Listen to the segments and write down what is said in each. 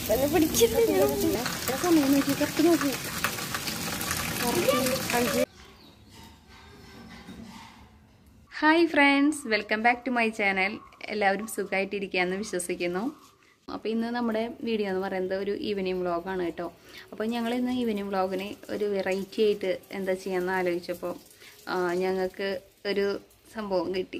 Hi friends, welcome back to my channel. എല്ലാവരും സുഖമായിട്ടിരിക്കുകയെന്ന് വിശ്വസിക്കുന്നു. അപ്പോൾ ഇന്ന് നമ്മുടെ വീഡിയോ എന്ന് പറയുന്നത് ഒരു ഈവനിങ് വ്ളോഗാണ് കേട്ടോ. അപ്പോൾ ഞങ്ങൾ ഇന്ന് ഈവനിങ് വ്ളോഗിന് ഒരു വെറൈറ്റി ആയിട്ട് എന്താ ചെയ്യാമെന്ന് ആലോചിച്ചപ്പോൾ ഞങ്ങൾക്ക് ഒരു സംഭവം കിട്ടി.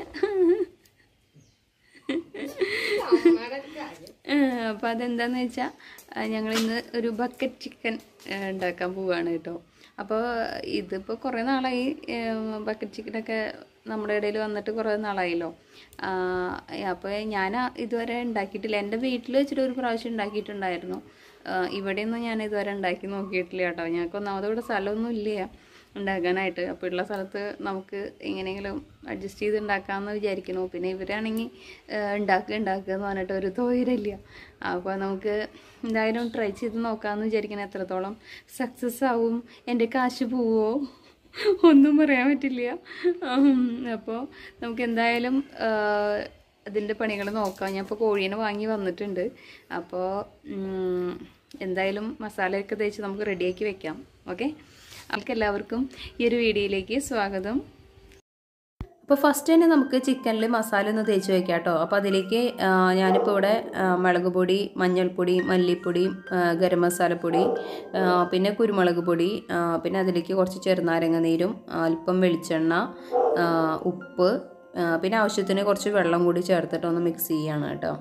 അപ്പോൾ അതെന്താണെന്ന് വെച്ചാൽ ഞങ്ങളിന്ന് ഒരു ബക്കറ്റ് ചിക്കൻ ഉണ്ടാക്കാൻ പോവുകയാണ് കേട്ടോ. അപ്പോൾ ഇതിപ്പോൾ കുറേ നാളായി ബക്കറ്റ് ചിക്കനൊക്കെ നമ്മുടെ ഇടയിൽ വന്നിട്ട് കുറേ നാളായല്ലോ. അപ്പോൾ ഞാൻ ഇതുവരെ ഉണ്ടാക്കിയിട്ടില്ല. എൻ്റെ വീട്ടിൽ വെച്ചിട്ട് ഒരു പ്രാവശ്യം ഉണ്ടാക്കിയിട്ടുണ്ടായിരുന്നു. ഇവിടെയൊന്നും ഞാൻ ഇതുവരെ ഉണ്ടാക്കി നോക്കിയിട്ടില്ല കേട്ടോ. ഞങ്ങൾക്ക് ഒന്നാമത് ഇവിടെ സ്ഥലമൊന്നും ഇല്ല ഉണ്ടാക്കാനായിട്ട്. അപ്പോൾ ഉള്ള സ്ഥലത്ത് നമുക്ക് എങ്ങനെയെങ്കിലും അഡ്ജസ്റ്റ് ചെയ്ത് ഉണ്ടാക്കാമെന്ന് വിചാരിക്കുന്നു. പിന്നെ ഇവരാണെങ്കിൽ ഉണ്ടാക്കുക എന്ന് പറഞ്ഞിട്ട് ഒരു തൊഴിലില്ല. അപ്പോൾ നമുക്ക് എന്തായാലും ട്രൈ ചെയ്ത് നോക്കാമെന്ന് വിചാരിക്കണം. എത്രത്തോളം സക്സസ് ആവും, എൻ്റെ കാശ് പോവോ ഒന്നും പറയാൻ പറ്റില്ല. അപ്പോൾ നമുക്ക് എന്തായാലും അതിൻ്റെ പണികൾ നോക്കാം. ഞാൻ ഇപ്പോൾ കോഴീനെ വാങ്ങി വന്നിട്ടുണ്ട്. അപ്പോൾ എന്തായാലും മസാലയൊക്കെ തേച്ച് നമുക്ക് റെഡിയാക്കി വെക്കാം. ഓക്കെ, എല്ലാവർക്കും ഈ ഒരു വീഡിയോയിലേക്ക് സ്വാഗതം. അപ്പോൾ ഫസ്റ്റ് തന്നെ നമുക്ക് ചിക്കനിൽ മസാല ഒന്ന് തേച്ച് വയ്ക്കാം കേട്ടോ. അപ്പോൾ അതിലേക്ക് ഞാനിപ്പോൾ ഇവിടെ മുളക് പൊടി, മഞ്ഞൾപ്പൊടി, മല്ലിപ്പൊടി, ഗരം മസാലപ്പൊടി, പിന്നെ കുരുമുളക് പൊടി, പിന്നെ അതിലേക്ക് കുറച്ച് ചെറുനാരങ്ങ നീരും, അല്പം വെളിച്ചെണ്ണ, ഉപ്പ്, പിന്നെ ആവശ്യത്തിന് കുറച്ച് വെള്ളം കൂടി ചേർത്തിട്ട് ഒന്ന് മിക്സ് ചെയ്യുകയാണ് കേട്ടോ.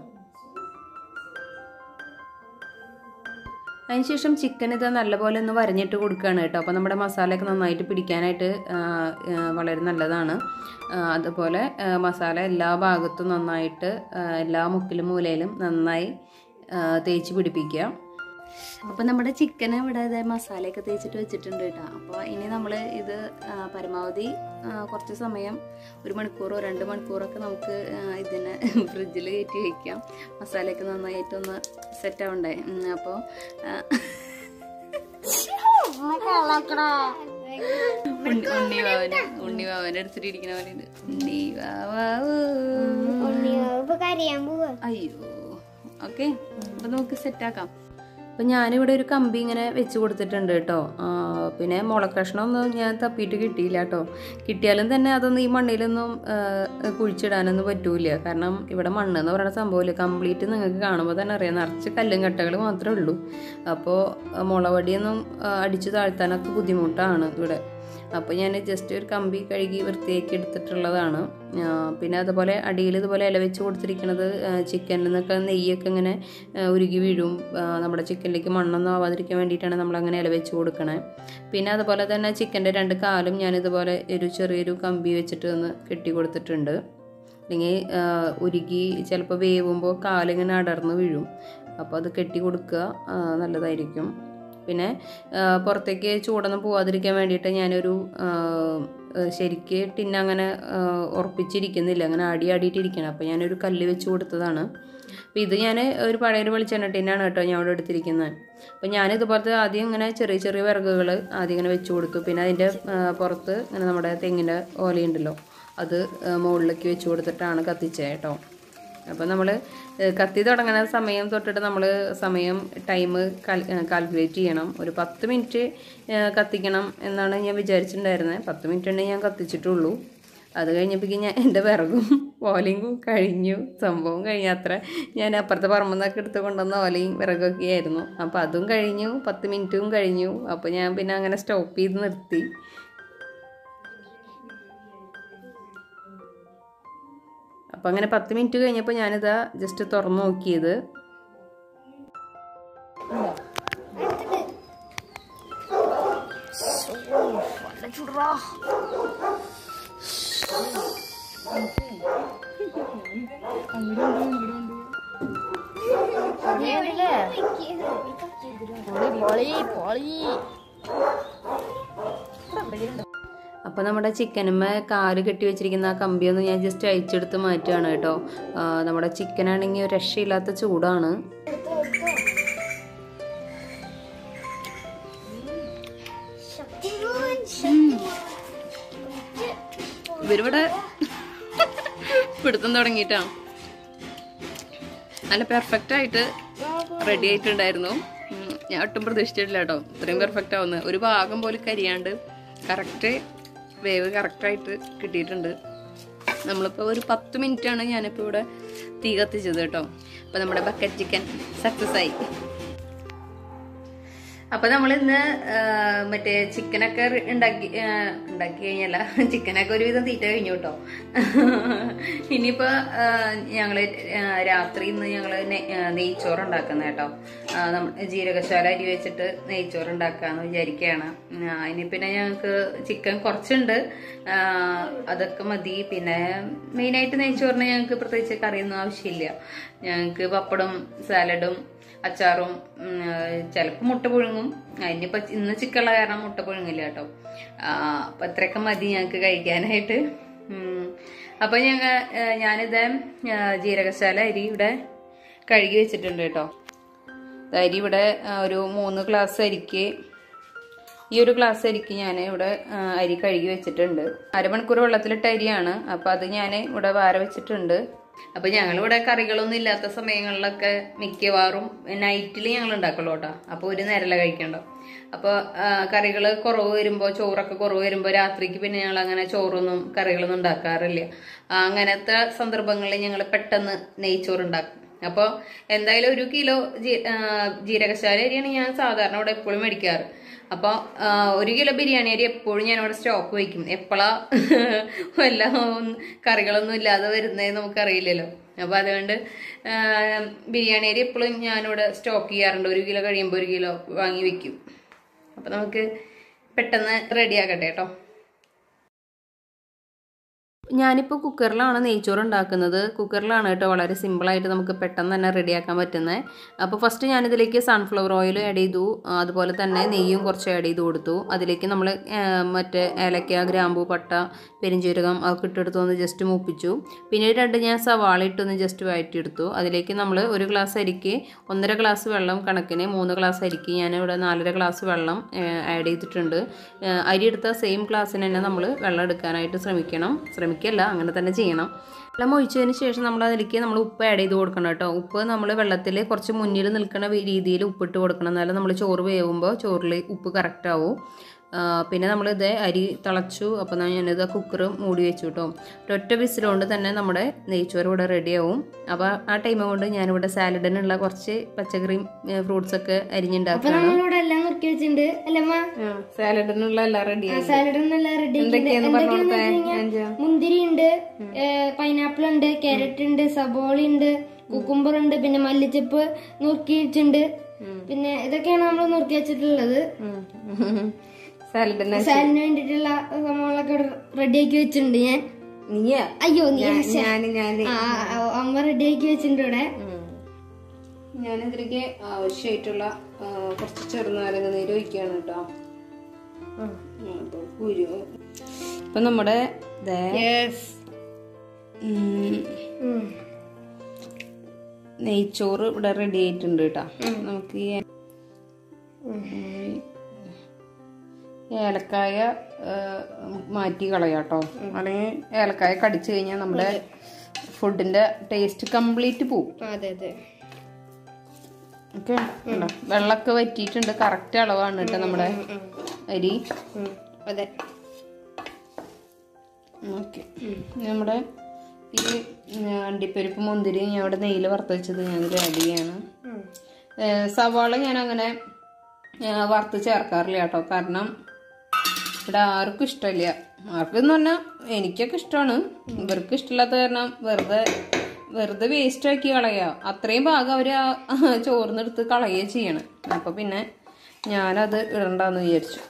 അതിനുശേഷം ചിക്കൻ ഇത് നല്ലപോലെ ഒന്ന് വരഞ്ഞിട്ട് കൊടുക്കുകയാണ് കേട്ടോ. അപ്പോൾ നമ്മുടെ മസാലയൊക്കെ നന്നായിട്ട് പിടിക്കാനായിട്ട് വളരെ നല്ലതാണ്. അതുപോലെ മസാല എല്ലാ ഭാഗത്തും നന്നായിട്ട് എല്ലാ മുക്കിലും മൂലയിലും നന്നായി തേച്ച് പിടിപ്പിക്കുക. അപ്പോൾ നമ്മുടെ ചിക്കൻ ഇവിടെ മസാലയൊക്കെ തേച്ചിട്ട് വെച്ചിട്ടുണ്ട് കേട്ടോ. അപ്പോൾ ഇനി നമ്മൾ ഇത് പരമാവധി കുറച്ച് സമയം 1 മണിക്കൂറോ 2 മണിക്കൂറൊക്കെ നമുക്ക് ഇതിനെ ഫ്രിഡ്ജിൽ കയറ്റി വയ്ക്കാം. മസാലയൊക്കെ നന്നായിട്ടൊന്ന് സെറ്റ് ആവണ്ടേ. അപ്പോൾ ഉണ്ണിവാവൻ എടുത്തിട്ടിരിക്കുന്ന പോലെ അയ്യോ. ഓക്കെ, അപ്പൊ നമുക്ക് സെറ്റാക്കാം. അപ്പം ഞാനിവിടെ ഒരു കമ്പി ഇങ്ങനെ വെച്ച് കൊടുത്തിട്ടുണ്ട് കേട്ടോ. പിന്നെ മുളക്കഷ്ണമൊന്നും ഞാൻ തപ്പിയിട്ട് കിട്ടിയില്ല കേട്ടോ. കിട്ടിയാലും തന്നെ അതൊന്നും ഈ മണ്ണിലൊന്നും കുഴിച്ചിടാനൊന്നും പറ്റൂല. കാരണം ഇവിടെ മണ്ണ് എന്ന് പറയുന്ന സംഭവമില്ല. കംപ്ലീറ്റ് നിങ്ങൾക്ക് കാണുമ്പോൾ തന്നെ അറിയാം, നിറച്ച് കല്ലും കട്ടകൾ മാത്രമേ ഉള്ളൂ. അപ്പോൾ മുളവടിയൊന്നും അടിച്ചു താഴ്ത്താനൊക്കെ ബുദ്ധിമുട്ടാണ് ഇവിടെ. അപ്പോൾ ഞാൻ ജസ്റ്റ് ഒരു കമ്പി കഴുകി വൃത്തിയാക്കി എടുത്തിട്ടുള്ളതാണ്. പിന്നെ അതുപോലെ അടിയിൽ ഇതുപോലെ ഇല വെച്ച് കൊടുത്തിരിക്കുന്നത് ചിക്കനിൽ നിന്നൊക്കെ നെയ്യൊക്കെ ഇങ്ങനെ ഉരുകി വീഴും. നമ്മുടെ ചിക്കനിലേക്ക് മണ്ണൊന്നും ആവാതിരിക്കാൻ വേണ്ടിയിട്ടാണ് നമ്മളങ്ങനെ ഇല വെച്ച് കൊടുക്കണേ. പിന്നെ അതുപോലെ തന്നെ ചിക്കൻ്റെ 2 കാലും ഞാനിതുപോലെ ഒരു ചെറിയൊരു കമ്പി വെച്ചിട്ട് ഒന്ന് കെട്ടി കൊടുത്തിട്ടുണ്ട്. അല്ലെങ്കിൽ ഉരുകി ചിലപ്പോൾ വേവുമ്പോൾ കാലിങ്ങനെ അടർന്ന് വീഴും. അപ്പോൾ അത് കെട്ടി കൊടുക്കുക, നല്ലതായിരിക്കും. പിന്നെ പുറത്തേക്ക് ചൂടൊന്നും പോവാതിരിക്കാൻ വേണ്ടിയിട്ട് ഞാനൊരു ശരിക്ക് ടിന്നങ്ങനെ ഉറപ്പിച്ചിരിക്കുന്നില്ല, അങ്ങനെ ആടിയിട്ടിരിക്കണം. അപ്പോൾ ഞാനൊരു കല്ല് വെച്ച് കൊടുത്തതാണ്. അപ്പോൾ ഇത് ഞാൻ ഒരു പഴയൊരു വെളിച്ചെണ്ണ ടിന്നാണ് കേട്ടോ ഞാൻ അവിടെ എടുത്തിരിക്കുന്നത്. അപ്പോൾ ഞാനിതുപോലത്തെ ആദ്യം ഇങ്ങനെ ചെറിയ ചെറിയ വിറകുകൾ ആദ്യം ഇങ്ങനെ വെച്ച് കൊടുത്തു. പിന്നെ അതിൻ്റെ പുറത്ത് ഇങ്ങനെ നമ്മുടെ തെങ്ങിൻ്റെ ഓലയുണ്ടല്ലോ, അത് മുകളിലേക്ക് വെച്ച് കൊടുത്തിട്ടാണ് കത്തിച്ചത് കേട്ടോ. അപ്പോൾ നമ്മൾ കത്തി തുടങ്ങുന്ന സമയം തൊട്ടിട്ട് നമ്മൾ ടൈം കാൽക്കുലേറ്റ് ചെയ്യണം. ഒരു 10 മിനിറ്റ് കത്തിക്കണം എന്നാണ് ഞാൻ വിചാരിച്ചിട്ടുണ്ടായിരുന്നത്. 10 മിനിറ്റ് ഉണ്ടെങ്കിൽ ഞാൻ കത്തിച്ചിട്ടുള്ളൂ. അത് കഴിഞ്ഞപ്പോഴേക്കും എൻ്റെ വിറകും ഓലയും കഴിഞ്ഞു, സംഭവം കഴിഞ്ഞത്ര. ഞാൻ അപ്പുറത്തെ പറമ്പിൽ നിന്നൊക്കെ എടുത്ത് കൊണ്ടുവന്ന ഓലയും വിറകൊക്കെ ആയിരുന്നു. അപ്പോൾ അതും കഴിഞ്ഞു, 10 മിനിറ്റും കഴിഞ്ഞു. അപ്പോൾ ഞാൻ പിന്നെ അങ്ങനെ സ്റ്റോപ്പ് ചെയ്ത് നിർത്തി. അപ്പം അങ്ങനെ 10 മിനിറ്റ് കഴിഞ്ഞപ്പോൾ ഞാനിതാ ജസ്റ്റ് തുറന്നു നോക്കിയത്. അപ്പോൾ നമ്മുടെ ചിക്കനുമ്മ കാല് കെട്ടി വെച്ചിരിക്കുന്ന ആ കമ്പിയൊന്ന് ഞാൻ ജസ്റ്റ് അയച്ചെടുത്ത് മാറ്റുകയാണ് കേട്ടോ. നമ്മുടെ ചിക്കനാണെങ്കിൽ ഒരു രക്ഷയില്ലാത്ത ചൂടാണ്. ഇവരിവിടെ പിടുത്തം തുടങ്ങിയിട്ടാണ്. നല്ല പെർഫെക്റ്റായിട്ട് റെഡി ആയിട്ടുണ്ടായിരുന്നു. ഞാൻ ഒട്ടും പ്രതീക്ഷിച്ചിട്ടില്ല കേട്ടോ ഇത്രയും പെർഫെക്റ്റ് ആവുന്നത്. ഒരു ഭാഗം പോലും കരിയാണ്ട് കറക്റ്റ് വേവ് കറക്റ്റായിട്ട് കിട്ടിയിട്ടുണ്ട്. നമ്മളിപ്പോൾ ഒരു 10 മിനിറ്റാണ് ഞാനിപ്പോൾ ഇവിടെ തീ കത്തിച്ചത് കേട്ടോ. അപ്പോൾ നമ്മുടെ ബക്കറ്റ് ചിക്കൻ സക്സസ് ആയി. അപ്പോൾ നമ്മളിന്ന് മറ്റേ ചിക്കനൊക്കെ ഉണ്ടാക്കി കഴിഞ്ഞല്ല, ചിക്കനൊക്കെ ഒരുവിധം തീറ്റ കഴിഞ്ഞു കേട്ടോ. ഇനിയിപ്പോൾ ഞങ്ങൾ രാത്രി ഇന്ന് ഞങ്ങൾ നെയ്ച്ചോറ് ഉണ്ടാക്കുന്ന കേട്ടോ. ജീരകശാല അരി വെച്ചിട്ട് നെയ്ച്ചോറ് ഉണ്ടാക്കാന്ന് വിചാരിക്കുകയാണ്. ഇനി പിന്നെ ഞങ്ങൾക്ക് ചിക്കൻ കുറച്ചുണ്ട്, അതൊക്കെ മതി. പിന്നെ മെയിനായിട്ട് നെയ്ച്ചോറിന് ഞങ്ങൾക്ക് പ്രത്യേകിച്ച് കറിയൊന്നും ആവശ്യമില്ല. ഞങ്ങൾക്ക് പപ്പടും സാലഡും അച്ചാറും ചിലപ്പോൾ മുട്ട പുഴുങ്ങും. അതിനിപ്പോൾ ഇന്ന് ചിക്കനുള്ള കാരണം മുട്ട പുഴുങ്ങില്ല കേട്ടോ. അപ്പം അത്രയൊക്കെ മതി ഞങ്ങൾക്ക് കഴിക്കാനായിട്ട്. അപ്പം ഞാനിത് ജീരകശാല അരി ഇവിടെ കഴുകി വെച്ചിട്ടുണ്ട് കേട്ടോ. അരി ഇവിടെ ഒരു 3 ഗ്ലാസ് അരിക്ക്, ഈ ഒരു ഗ്ലാസ് അരിക്ക് ഞാൻ ഇവിടെ അരി കഴുകി വെച്ചിട്ടുണ്ട്. അരമണിക്കൂർ വെള്ളത്തിലിട്ട അരിയാണ്. അപ്പം അത് ഞാൻ ഇവിടെ വാര വെച്ചിട്ടുണ്ട്. അപ്പൊ ഞങ്ങളിവിടെ കറികളൊന്നും ഇല്ലാത്ത സമയങ്ങളിലൊക്കെ മിക്കവാറും നൈറ്റിൽ ഞങ്ങൾ ഉണ്ടാക്കുള്ളൂ കേട്ടോ. അപ്പൊ ഒരു നേരല്ല കഴിക്കണ്ടോ. അപ്പൊ കറികൾ കുറവ് വരുമ്പോ, ചോറൊക്കെ കുറവ് വരുമ്പോ രാത്രിക്ക് പിന്നെ ഞങ്ങൾ അങ്ങനെ ചോറൊന്നും കറികളൊന്നും ഉണ്ടാക്കാറില്ല. അങ്ങനത്തെ സന്ദർഭങ്ങളിൽ ഞങ്ങൾ പെട്ടെന്ന് നെയ്ച്ചോറ് ഉണ്ടാക്കും. അപ്പോൾ എന്തായാലും 1 കിലോ ജീരകശാല അരിയാണ് ഞാൻ സാധാരണ ഇവിടെ എപ്പോഴും മേടിക്കാറ്. അപ്പോൾ 1 കിലോ ബിരിയാണി അരി എപ്പോഴും ഞാൻ ഇവിടെ സ്റ്റോക്ക് വയ്ക്കും. എപ്പോഴാ വല്ല കറികളൊന്നും ഇല്ലാതെ വരുന്നതെന്ന് നമുക്കറിയില്ലല്ലോ. അപ്പോൾ അതുകൊണ്ട് ബിരിയാണി അരി എപ്പോഴും ഞാനിവിടെ സ്റ്റോക്ക് ചെയ്യാറുണ്ട്. 1 കിലോ കഴിയുമ്പോൾ 1 കിലോ വാങ്ങി വെക്കും. അപ്പോൾ നമുക്ക് പെട്ടെന്ന് റെഡിയാക്കട്ടെ കേട്ടോ. ഞാനിപ്പോൾ കുക്കറിലാണ് നെയ്ച്ചോറ് ഉണ്ടാക്കുന്നത്. കുക്കറിലാണ് കേട്ടോ, വളരെ സിമ്പിളായിട്ട് നമുക്ക് പെട്ടെന്ന് തന്നെ റെഡിയാക്കാൻ പറ്റുന്നത്. അപ്പോൾ ഫസ്റ്റ് ഞാനിതിലേക്ക് സൺഫ്ലവർ ഓയിൽ ആഡ് ചെയ്തു, അതുപോലെ തന്നെ നെയ്യും കുറച്ച് ആഡ് ചെയ്ത് കൊടുത്തു. അതിലേക്ക് നമ്മൾ മറ്റേ ഏലക്ക, ഗ്രാമ്പൂ, പട്ട, പെരിഞ്ചീരകം അതൊക്കെ ഇട്ടെടുത്തൊന്ന് ജസ്റ്റ് മൂപ്പിച്ചു. പിന്നീട് 2 ഞാൻ സവാള ഇട്ടൊന്ന് ജസ്റ്റ് വഴറ്റിയെടുത്തു. അതിലേക്ക് നമ്മൾ 1 ഗ്ലാസ് അരിക്ക് 1.5 ഗ്ലാസ് വെള്ളം കണക്കിന് 3 ഗ്ലാസ് അരിക്ക് ഞാനിവിടെ 4.5 ഗ്ലാസ് വെള്ളം ആഡ് ചെയ്തിട്ടുണ്ട്. അരി എടുത്ത സെയിം ഗ്ലാസ്സിന് തന്നെ നമ്മൾ വെള്ളം എടുക്കാനായിട്ട് ശ്രമിക്കല്ല, അങ്ങനെ തന്നെ ചെയ്യണം. വെള്ളം ഒഴിച്ചതിന് ശേഷം നമ്മൾ അതിലേക്ക് ഉപ്പ് ആഡ് ചെയ്ത് കൊടുക്കണം കേട്ടോ. ഉപ്പ് നമ്മൾ വെള്ളത്തിൽ കുറച്ച് മുന്നിൽ നിൽക്കുന്ന രീതിയിൽ ഉപ്പിട്ട് കൊടുക്കണം. എന്നാലും നമ്മൾ ചോറ് വേവുമ്പോൾ ചോറിൽ ഉപ്പ് കറക്റ്റ് ആവും. പിന്നെ നമ്മളിത് അരി തിളച്ചു. അപ്പോൾ ഞാനിത് കുക്കർ മൂടി വെച്ചു കേട്ടോ. ഒറ്റ വിസിലുകൊണ്ട് തന്നെ നമ്മുടെ നെയ്ച്ചോറ് ഇവിടെ റെഡിയാവും. അപ്പോൾ ആ ടൈം കൊണ്ട് ഞാനിവിടെ സാലഡിനുള്ള കുറച്ച് പച്ചക്കറിയും ഫ്രൂട്ട്സൊക്കെ അരിഞ്ഞുണ്ടാക്കുകയാണ്. സാലഡിനുള്ള എല്ലാം മുന്തിരി ഉണ്ട്, പൈനാപ്പിൾ ഉണ്ട്, ക്യാരറ്റ് ഉണ്ട്, സബോള ഉണ്ട്, കുക്കുംബർ ഉണ്ട്, പിന്നെ മല്ലിച്ചപ്പ് നുറുക്കി വെച്ചിട്ടുണ്ട്. പിന്നെ ഇതൊക്കെയാണ് നമ്മൾ നുറുക്കി വെച്ചിട്ടുള്ളത്. സാലഡിന് വേണ്ടിട്ടുള്ള സംഭവങ്ങളൊക്കെ റെഡിയാക്കി വെച്ചിട്ടുണ്ട് ഞാൻ. അയ്യോ അമ്മ റെഡിയാക്കി വെച്ചിട്ടുണ്ട് ഇവിടെ. ഞാനിതിലേക്ക് ആവശ്യമായിട്ടുള്ള കുറച്ച് ചെറുനാരങ്ങ നീര് ഒഴിക്കുകയാണ് കേട്ടോ. ഇപ്പൊ നമ്മുടെ നെയ്ച്ചോറ് ഇവിടെ റെഡി ആയിട്ടുണ്ട് കേട്ടോ. നമുക്ക് ഈ ഏലക്കായ മാറ്റി കളയാട്ടോ, അല്ലെങ്കിൽ ഏലക്കായ കടിച്ചു കഴിഞ്ഞാൽ നമ്മുടെ ഫുഡിന്റെ ടേസ്റ്റ് കംപ്ലീറ്റ് പോവും. ഓക്കെ, വെള്ളമൊക്കെ വറ്റിയിട്ടുണ്ട്. കറക്റ്റ് അളവാണ് കേട്ടോ നമ്മുടെ അരി. അതെ, ഓക്കെ. നമ്മുടെ ഈ അണ്ടിപ്പരിപ്പ് മുന്തിരി ഞാൻ ഇവിടെ നെയ്യിൽ വറുത്ത് വെച്ചത് ഞാനിത് ആഡ് ചെയ്യാണ്. സവാള ഞാൻ അങ്ങനെ വറുത്ത് ചേർക്കാറില്ല കേട്ടോ. കാരണം ഇവിടെ ആർക്കും ഇഷ്ടമില്ല. ആർക്കെന്ന് പറഞ്ഞാൽ എനിക്കൊക്കെ ഇഷ്ടമാണ്, ഇവർക്ക് ഇഷ്ടമില്ലാത്ത കാരണം വെറുതെ വേസ്റ്റ് ആക്കി കളയുക. അത്രയും ഭാഗം അവർ ചോറിനെടുത്ത് കളയുക ചെയ്യണം. അപ്പോൾ പിന്നെ ഞാനത് ഇടണ്ടെന്ന് വിചാരിച്ചു.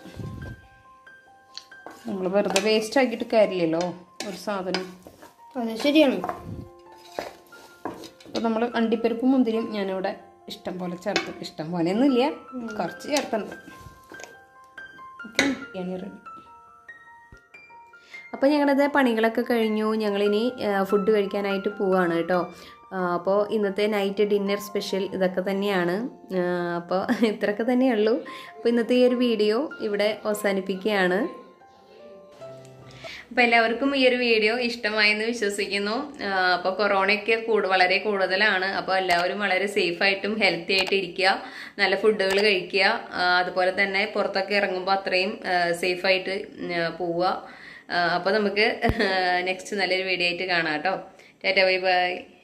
നമ്മൾ വെറുതെ വേസ്റ്റ് ആക്കിയിട്ട് കാര്യമില്ലല്ലോ ഒരു സാധനം. അതെ, ശരിയാണ്. അപ്പോൾ നമ്മൾ അണ്ടിപ്പരിപ്പ് മുന്തിരിയും ഞാനിവിടെ ഇഷ്ടം പോലെ ചേർത്ത്, ഇഷ്ടം പോലെ ഒന്നുമില്ല, കുറച്ച് ചേർത്തുണ്ട്. Okay, ready. അപ്പോൾ ഞങ്ങളത് പണികളൊക്കെ കഴിഞ്ഞു. ഞങ്ങളിനി ഫുഡ് കഴിക്കാനായിട്ട് പോവുകയാണ് കേട്ടോ. അപ്പോൾ ഇന്നത്തെ നൈറ്റ് ഡിന്നർ സ്പെഷ്യൽ ഇതൊക്കെ തന്നെയാണ്. അപ്പോൾ ഇത്രയൊക്കെ തന്നെയുള്ളൂ. അപ്പോൾ ഇന്നത്തെ ഈ ഒരു വീഡിയോ ഇവിടെ അവസാനിപ്പിക്കുകയാണ്. അപ്പൊ എല്ലാവർക്കും ഈ ഒരു വീഡിയോ ഇഷ്ടമായെന്ന് വിശ്വസിക്കുന്നു. അപ്പൊ കൊറോണയൊക്കെ വളരെ കൂടുതലാണ്. അപ്പൊ എല്ലാവരും വളരെ സേഫ് ആയിട്ടും ഹെൽത്തി ആയിട്ട് ഇരിക്കുക, നല്ല ഫുഡുകൾ കഴിക്കുക, അതുപോലെ തന്നെ പുറത്തൊക്കെ ഇറങ്ങുമ്പോൾ അത്രയും സേഫ് ആയിട്ട് പോവുക. അപ്പൊ നമുക്ക് നെക്സ്റ്റ് നല്ലൊരു വീഡിയോ ആയിട്ട് കാണാം കേട്ടോ. Tata bye by.